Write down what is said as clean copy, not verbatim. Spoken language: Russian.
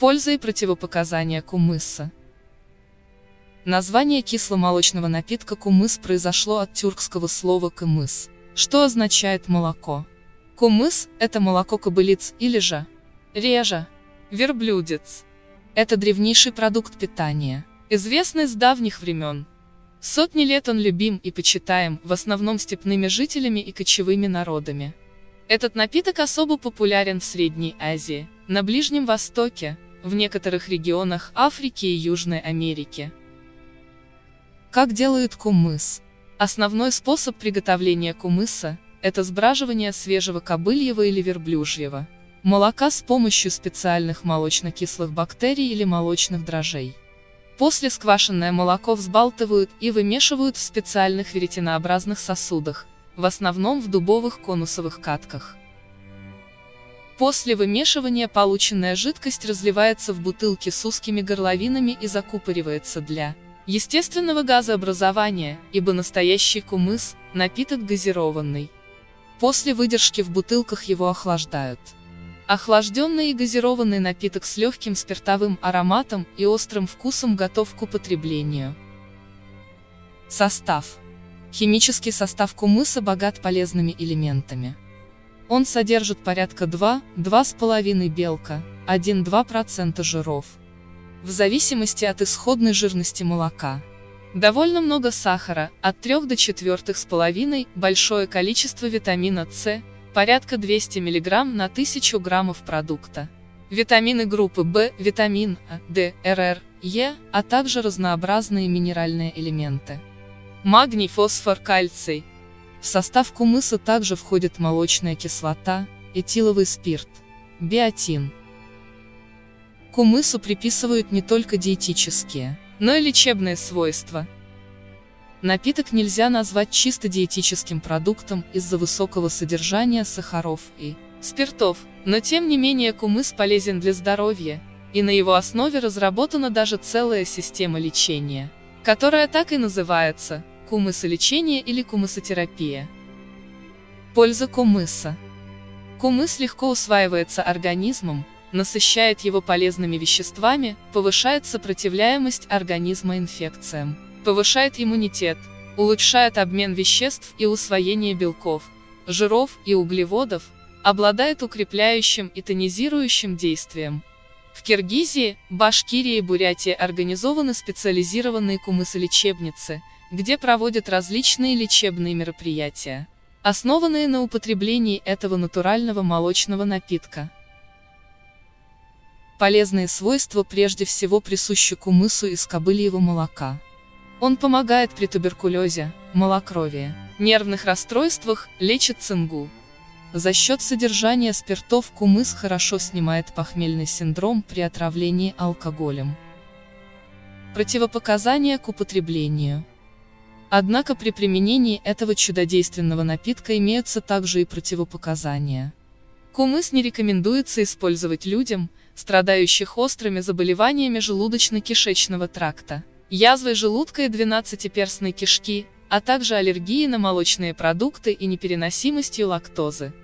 Польза и противопоказания кумыса. Название кисломолочного напитка кумыс произошло от тюркского слова кымыс, что означает молоко. Кумыс – это молоко кобылиц или же режа, верблюдец. Это древнейший продукт питания, известный с давних времен. Сотни лет он любим и почитаем, в основном степными жителями и кочевыми народами. Этот напиток особо популярен в Средней Азии, на Ближнем Востоке, в некоторых регионах Африки и Южной Америки. Как делают кумыс? Основной способ приготовления кумыса – это сбраживание свежего кобыльего или верблюжьего молока с помощью специальных молочно-кислых бактерий или молочных дрожжей. После сквашенное молоко взбалтывают и вымешивают в специальных веретенообразных сосудах, в основном в дубовых конусовых катках. После вымешивания полученная жидкость разливается в бутылки с узкими горловинами и закупоривается для естественного газообразования, ибо настоящий кумыс – напиток газированный. После выдержки в бутылках его охлаждают. Охлажденный и газированный напиток с легким спиртовым ароматом и острым вкусом готов к употреблению. Состав. Химический состав кумыса богат полезными элементами. Он содержит порядка 2–2,5 белка, 1–2% жиров. В зависимости от исходной жирности молока. Довольно много сахара, от 3 до 4,5, большое количество витамина С, порядка 200 мг на 1000 граммов продукта. Витамины группы В, витамин А, Д, РР, Е, а также разнообразные минеральные элементы. Магний, фосфор, кальций. В состав кумыса также входит молочная кислота, этиловый спирт, биотин. Кумысу приписывают не только диетические, но и лечебные свойства. Напиток нельзя назвать чисто диетическим продуктом из-за высокого содержания сахаров и спиртов, но тем не менее кумыс полезен для здоровья, и на его основе разработана даже целая система лечения, которая так и называется – кумысолечение или кумысотерапия. Польза кумыса. Кумыс легко усваивается организмом, насыщает его полезными веществами, повышает сопротивляемость организма инфекциям, повышает иммунитет, улучшает обмен веществ и усвоение белков, жиров и углеводов, обладает укрепляющим и тонизирующим действием. В Киргизии, Башкирии и Бурятии организованы специализированные кумысолечебницы, где проводят различные лечебные мероприятия, основанные на употреблении этого натурального молочного напитка. Полезные свойства прежде всего присущи кумысу из кобыльего молока. Он помогает при туберкулезе, малокровии, нервных расстройствах, лечит цингу. За счет содержания спиртов кумыс хорошо снимает похмельный синдром при отравлении алкоголем. Противопоказания к употреблению. Однако при применении этого чудодейственного напитка имеются также и противопоказания. Кумыс не рекомендуется использовать людям, страдающих острыми заболеваниями желудочно-кишечного тракта, язвой желудка и двенадцатиперстной кишки, а также аллергией на молочные продукты и непереносимостью лактозы.